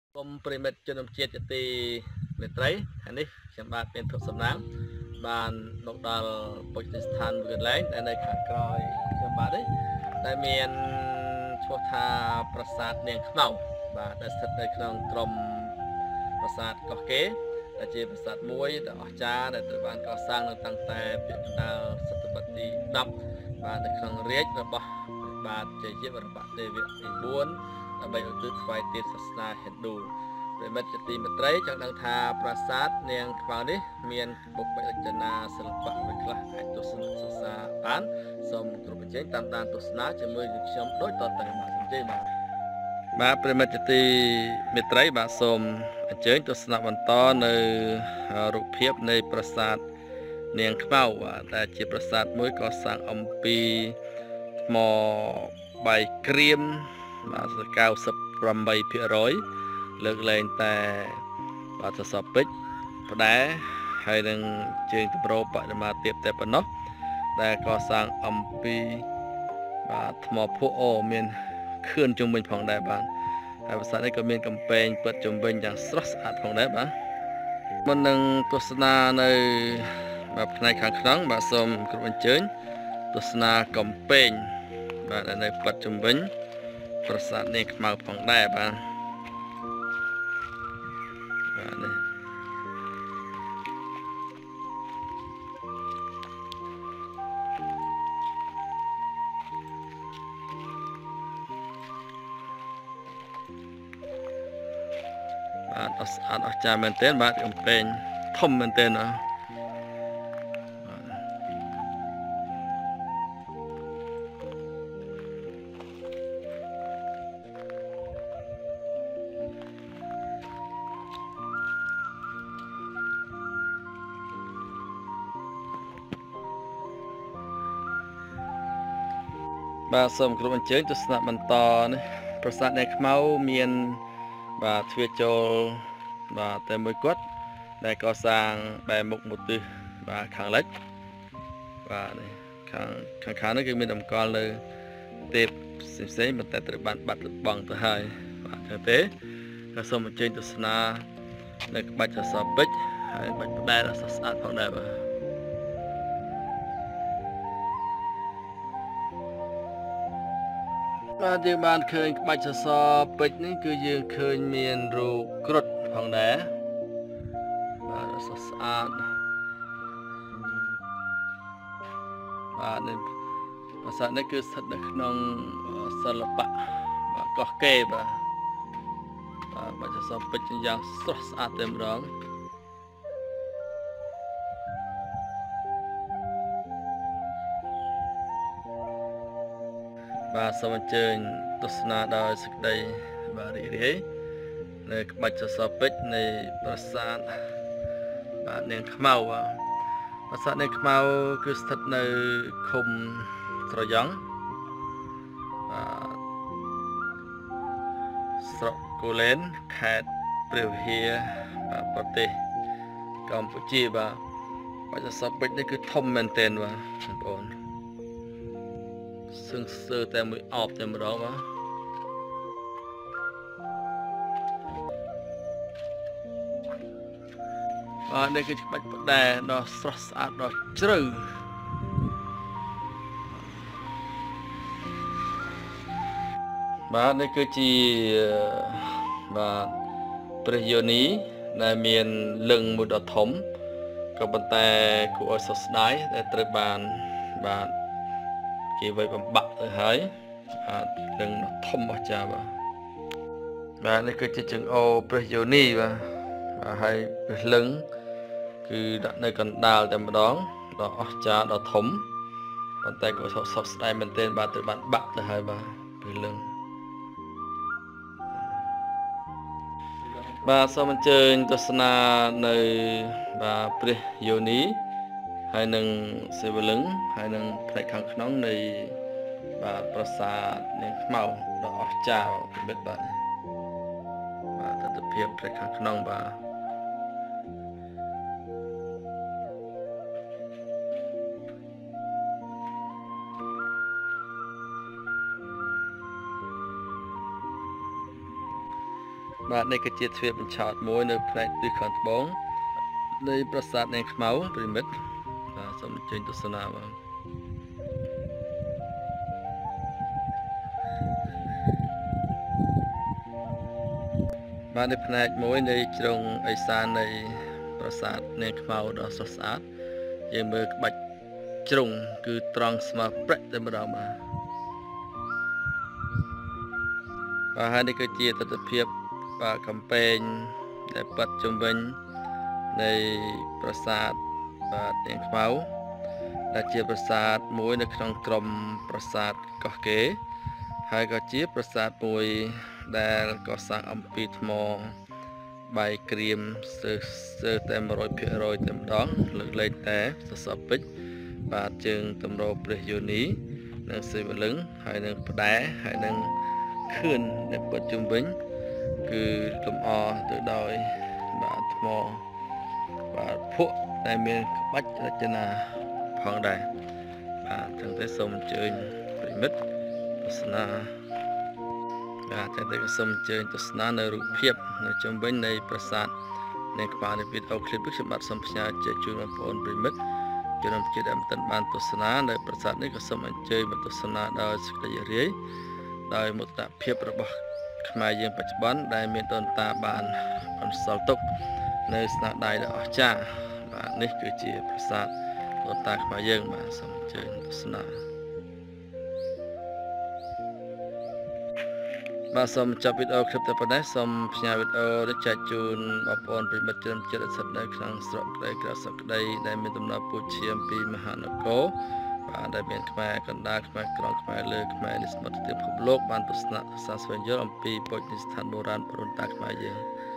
กรมปริมิตជនជាតិជាទីមេត្រីខាងនេះខ្ញុំបាទមានទុកសំណាងបានមកដល់ពុទ្ធស្ថានមួយកន្លែងដែលនៅខាងក្រោយខ្ញុំបាទនេះដែលមានឈ្មោះថាប្រាសាទនាងខ្មៅបាទដែលស្ថិតនៅក្នុងក្រុមប្រាសាទកោះកេរដែលជាប្រាសាទមួយដ៏អស្ចារ្យដែលត្រូវបានកសាងនៅតាំងតែពាក់កណ្ដាលសតវត្សទី10បាទនៅក្នុងរាជរបស់បាទជ័យវរ្ម័នទេវៈទី4ដើម្បីឧទ្ទិសថ្វាយទានសាសនាហិណ្ឌូប្រិមិត្តជាទីមេត្រីចង់ដឹងថាប្រាសាទនាងខ្មៅនេះមានបុព្វរចនាសិល្បៈមួយខ្លះអាចទស្សនាសិក្សាបានសូមគ្រប់បញ្ចេញតាមដានទស្សនាជាមួយនឹងខ្ញុំដូចតទៅបាទសូមជ័យបាទប្រិមិត្តជាទីមេត្រីបាទសូមអញ្ជើញទស្សនាបន្តនៅរូបភាពនៃប្រាសាទនាងខ្មៅដែលជាប្រាសាទមួយកសាងអំពីថ្មបាយក្រៀមបាទ98%លើកលែងតែបាទសសរពេជ្រផ្ដែហើយនឹងជើងទម្របបដិមាទៀបតែប៉ុណ្ណោះដែលកសាងអំពីបាទថ្មភក់មានខឿនជុំវិញផងដែរបាទហើយប្រាសាទនេះក៏មានកំពែងពិតជុំវិញយ៉ាងស្រស់ស្អាតផងដែរបាទមុននឹងទស្សនានៅបាទផ្នែកខាងក្នុងបាទសូមគ្រប់អញ្ជើញទស្សនាកំពែងបាទនៅពិតជុំវិញប្រាសាទនាងខ្មៅផងដែរបាទនេះបាទអស្ចារ្យមែនទែនបាទកំពែងធំមែនទែនបាទសូមគ្រប់អញ្ជើញទស្សនាបន្តនេះប្រាសាទនាងខ្មៅមានបាទទ្វារចូលបាទតែមួយគត់ដែលកសាងបែរមុខមកទិសបាទខាងលិចបាទនេះខាងនេះគឺមានតម្កល់នៅទេពផ្សេងៗប៉ុន្តែត្រូវបានបាត់បង់ទៅហើយបាទចឹងទេក៏សូមអញ្ជើញទស្សនានៅក្បាច់សសរពេជ្រហើយក្បាច់ផ្ដែដ៏ស្រស់ស្អាតផងដែរបាទយើងបានឃើញក្បាច់សសរពេជ្រនេះគឺយើងឃើញមានរូបគ្រុឌផងដែរបាទស្រស់ស្អាតបាទនេះប្រាសាទនេះគឺស្ថិតនៅក្នុងសិល្បៈបាទកោះកេរបាទក្បាច់សសរពេជ្រយ៉ាងស្រស់ស្អាតតែម្ដងបាទសូមអញ្ជើញទស្សនាដោយសេចក្តីបាទរីករាយនៅក្បាច់សសរពេជ្រនៃប្រាសាទបាទនាងខ្មៅប្រាសាទនាងខ្មៅគឺស្ថិតនៅឃុំត្រយង់បាទស្រុកគូលែនខេត្តព្រះវិហារបាទប្រទេសកម្ពុជាបាទក្បាច់សសរពេជ្រនេះគឺធំមែនទែនបាទបងប្អូនសឹងសើតែមួយអបតែម្ដងបាទនេះគឺក្បាច់ផ្ដែដ៏ស្រស់ស្អាតដ៏ជ្រៅបាទនេះគឺជាបាទព្រះយោនីដែលមានលឹងមួយដ៏ធំក៏ប៉ុន្តែគួរឲ្យសោកស្ដាយដែលត្រូវបានបាទគេវាយបំបាក់ទៅហើយលឹងដ៏ធំអស្ចារ្យបាទនេះគឺជាចង្អូរព្រះយោនីបាទហើយព្រះលឹងគឺដាក់នៅកណ្ដាលតែម្ដងដ៏អស្ចារ្យដ៏ធំប៉ុន្តែក៏សោកស្ដាយមែនទែនបាទត្រូវបានបាក់ទៅហើយបាទព្រះលឹងបាទសូមអញ្ជើញទស្សនានៅបាទព្រះយោនីហើយនឹងសិវលឹងហើយនឹងផ្នែកខាងក្នុងនៃបាទប្រាសាទនាងខ្មៅដ៏អស្ចារ្យពិមិត្តបាទទស្សនភាពផ្នែកខាងក្នុងបាទបាទនេះគឺជាទ្វារបញ្ឆោតមួយនៅផ្នែកទិសខាងត្បូងនៃប្រាសាទនាងខ្មៅប្រិមិត្តបាទសូមអញ្ជើញទស្សនាបាទបាទនៅផ្នែកមួយនៃជ្រុងឦសាននៃប្រាសាទនាងខ្មៅដ៏ស្រស់ស្អាតយើងមើលក្បាច់ជ្រុងគឺត្រង់ស្មើប្រាក់តែម្ដងបាទហើយនេះគឺជាទស្សនភាពបាទកំពែងដែលប៉ាត់ជំវិញនៃប្រាសាទបាទនាងខ្មៅដែលជាប្រាសាទមួយនៅក្នុងក្រុមប្រាសាទកោះកេរហើយក៏ជាប្រាសាទមួយដែលកសាងអំពីថ្មបាយក្រៀមស្ទើរតែ 100% តែម្ដងលើកលែងតែសសរពេជ្របាទជើងតម្រូវព្រះយោនីនិងសិវលឹង្គហើយនឹងផ្ដែហើយនឹងខឿនដែលពិតជុំវិញគឺលម្អទៅដោយបាទថ្មបាទភក់ដែលមានក្បាច់រចនាផងដែរបាទចឹងទេសូមអញ្ជើញប្រិមិត្តទស្សនាបាទចឹងទេក៏សូមអញ្ជើញទស្សនានៅរូបភាពនៅជុំវិញនៃប្រាសាទនៃក្បាលនៃវីដេអូឃ្លីបនេះខ្ញុំបាទសូមផ្សាយជូនបងប្អូនប្រិមិត្តជំនុំជាតិដែលមិនទាន់បានទស្សនានៅប្រាសាទនេះក៏សូមអញ្ជើញមកទស្សនាដោយសេចក្តីរាយដោយមោទនភាពរបស់ខ្មែរយើងបច្ចុប្បន្នដែលមានដូនតាបានបន្សល់ទុកនៅស្នាដៃដ៏អស្ចារ្យបាទនេះគឺជាប្រាសាទដូនតាខ្មែរយើងបាទសូមអញ្ជើញទស្សនាបាទសូមចប់វីដេអូឃ្លីបតែប៉ុណ្ណេះសូមផ្សាយវីដេអូនេះចែកជូនបងប្អូនប្រិមិត្តជនជាតិស្ថិតនៅក្នុងស្រុកក្តីក្រៅស្រុកក្តីដែលមានដំណើរពូជឈាមពីមហានគរបាទដែលមានខ្មែរកណ្ដាលខ្មែរក្រោមខ្មែរលើខ្មែរនិស្សិតទីពិភពលោកបានទស្សនាសាស្វែងយល់អំពីពុទ្ធិស្ថានបុរាណដូនតាខ្មែរយើង